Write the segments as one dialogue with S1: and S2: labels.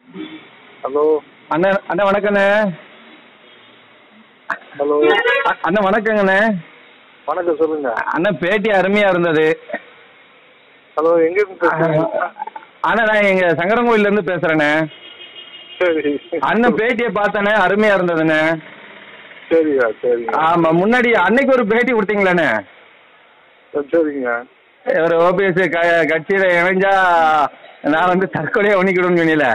S1: Hello
S2: அண்ணா அண்ணா வணக்கண்ணே.
S1: ஹலோ
S2: அண்ணா வணக்கங்கண்ணே.
S1: வணக்கம், சொல்லுங்க.
S2: அண்ணா பேட்டி அருமையா இருந்தது.
S1: ஹலோ, எங்க இருந்து பேசுறீங்க?
S2: அண்ணா நான் எங்க சங்கரங்கோயில இருந்து பேசுறேண்ணே.
S1: சரி.
S2: அண்ணன் பேட்டியை பார்த்தேண்ணே, அருமையா இருந்ததுண்ணே.
S1: சரியா, சரிங்க.
S2: ஆமா, முன்னாடி அன்னைக்கு ஒரு பேட்டி கொடுத்தீங்களாண்ணே.
S1: சரிங்க.
S2: ஒரு ஓபிஎஸ் கட்சியில இணைஞ்சா நான் வந்து தற்கொலையை பண்ணிக்கிடுன்னு சொன்னீல.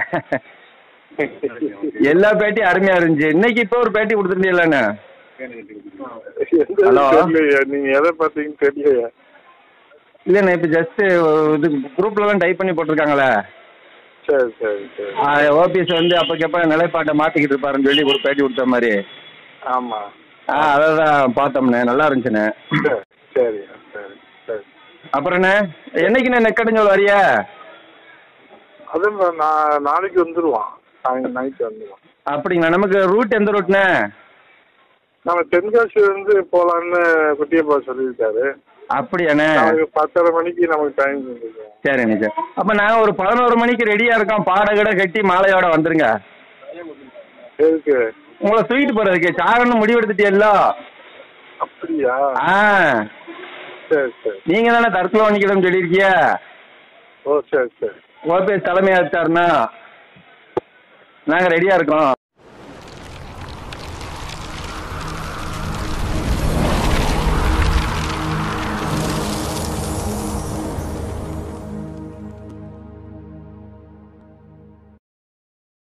S2: எல்லா பேட்டியும் அருமையா இருந்துச்சு. இன்னைக்கு இப்போ ஒரு பேட்டி கொடுத்துருந்தீங்களாண்ணே. ஹலோ,
S1: நீங்க எதை பார்த்தீங்கன்னு தெரியலையா?
S2: இல்லைண்ணே, இப்போ ஜஸ்ட் இது குரூப்லலாம் டைப் பண்ணி போட்டிருக்காங்களே.
S1: சரி சரி சரி.
S2: ஓபிஎஸ் வந்து அப்போக்கப்ப நிலைப்பாட்டை மாற்றிக்கிட்டு இருப்பாருன்னு சொல்லி ஒரு பேட்டி கொடுத்த மாதிரி.
S1: ஆமாம்.
S2: அதை தான் பார்த்தோம்ண்ணே, நல்லா இருந்துச்சுண்ணே.
S1: சரி சரி சரி.
S2: அப்புறண்ணே என்னைக்குண்ணே நெக்கடைஞ்சோல் வரியா?
S1: அதுவும் நான் நாளைக்கு வந்துடுவான், நைட்டு வந்துடுவான்.
S2: அப்படிங்களா? நமக்கு ரூட் எந்த ரூட்ண்ணே?
S1: நம்ம தென்காசி வந்து போகலான்னு குட்டியப்பா சொல்லியிருக்காரு.
S2: அப்படியாண்ணே?
S1: 10:30 மணிக்கு நமக்கு டைம் இருக்குது.
S2: சரிண்ணே சார். அப்போ நாங்கள் ஒரு 11 மணிக்கு ரெடியாக இருக்கோம். பாடகடை கட்டி மாலையோட வந்துருங்க.
S1: எதுக்கு?
S2: உங்களை தூக்கிட்டு போகிறதுக்கு. சாகன்னு முடிவெடுத்துட்டியல்ல.
S1: அப்படியா?
S2: ஆ
S1: சரி சரி.
S2: நீங்கள் தானே தற்கொலை பண்ணிக்கணும்னு சொல்லியிருக்கிய.
S1: ஓ சரி சரி.
S2: ஓபிஎஸ் தலைமையாச்சாருன்னா நாங்கள் ரெடியாக இருக்கோம்.